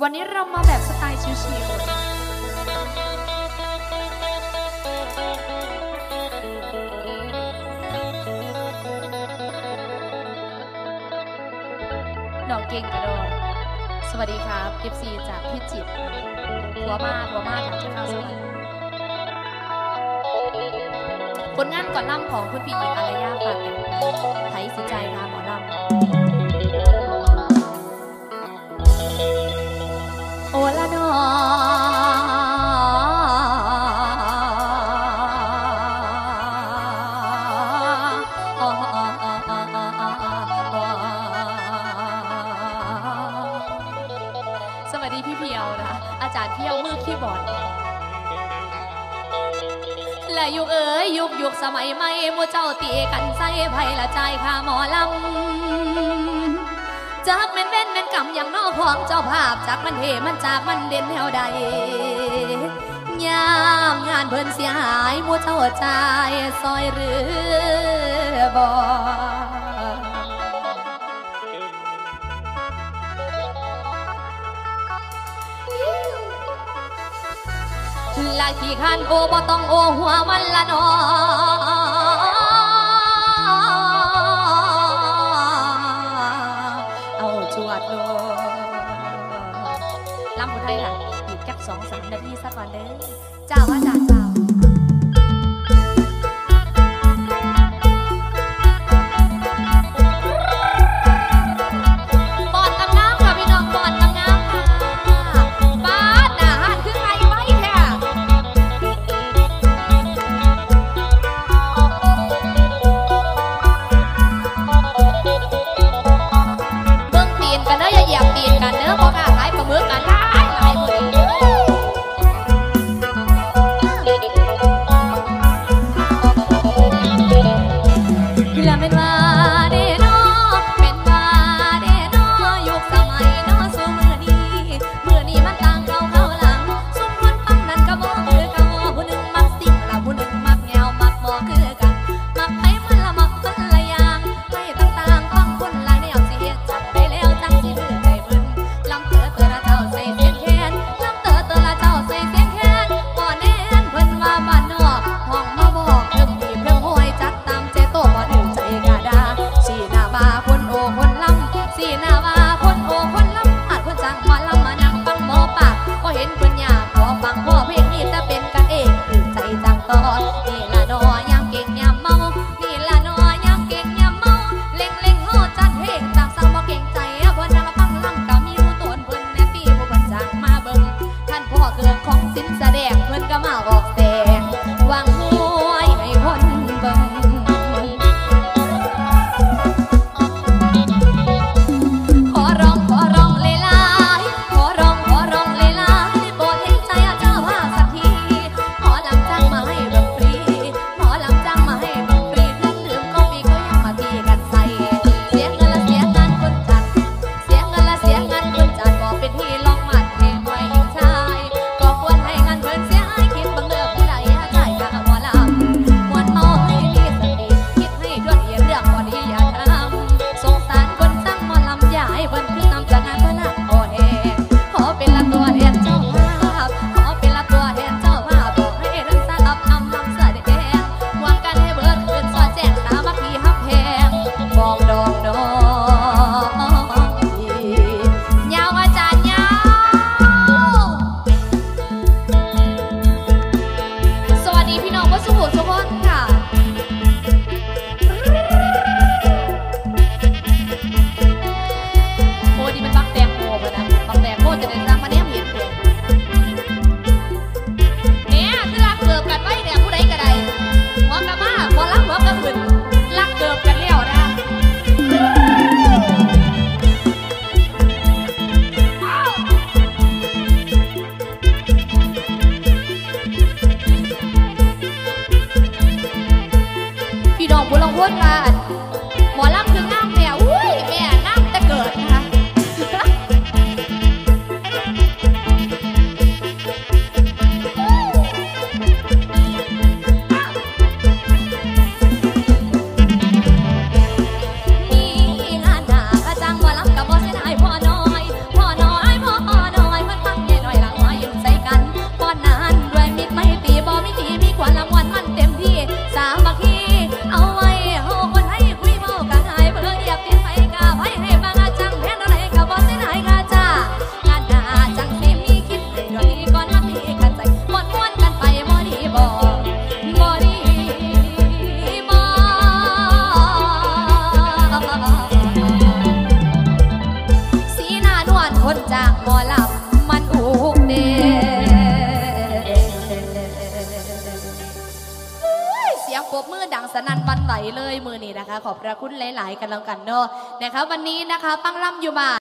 วันนี้เรามาแบบสไตล์ชิลๆน้องเก่งกระโดดสวัสดีครับ FC จากพิจิตรหัวมาถามที่ข้าวสวัสดีผลงานก่อนล่ำของคุณพี่หญิงอารยาฝากเป็นไทยสิใจค่ะหมอลำโอละนอสวัสดีพี่เพียวนะคะอาจารย์เพียวมือคีย์บอร์ดและยุคยุคสมัยใหม่หมู่เจ้าตีกันใส่ไผ่ละใจค่าหมอลำจากแม่นเว้นแม่นกำอย่างนอกของเจ้าภาพจากมันเหมันจากมันเด่นแถวใดยามงานเพิ่นเสียหายหมู่เจ้าใจซอยหรือบ่ลาขี้ขันโอบ่ต้องโอหัวมันละนอเอาจวดโลลำบุไทยค่ะอีกแค่2-3 นาทีสักวันเด้อเจ้าว่าจากเจ้าปอนน้ำน้ำค่ะพี่น้องปอนน้ำน้ำค่ะบ้านน่ะหันคือใครไว้แท้เบิ่งตีนกันเด้ออย่าเหยียบตีนกันเด้อบอกอ่ะขายปลาหมึกกันหลายมือเลยมือนี้นะคะขอบพระคุณหลายๆกันแล้วกันเนาะนะคะวันนี้นะคะปังล่ำอยู่บ้าน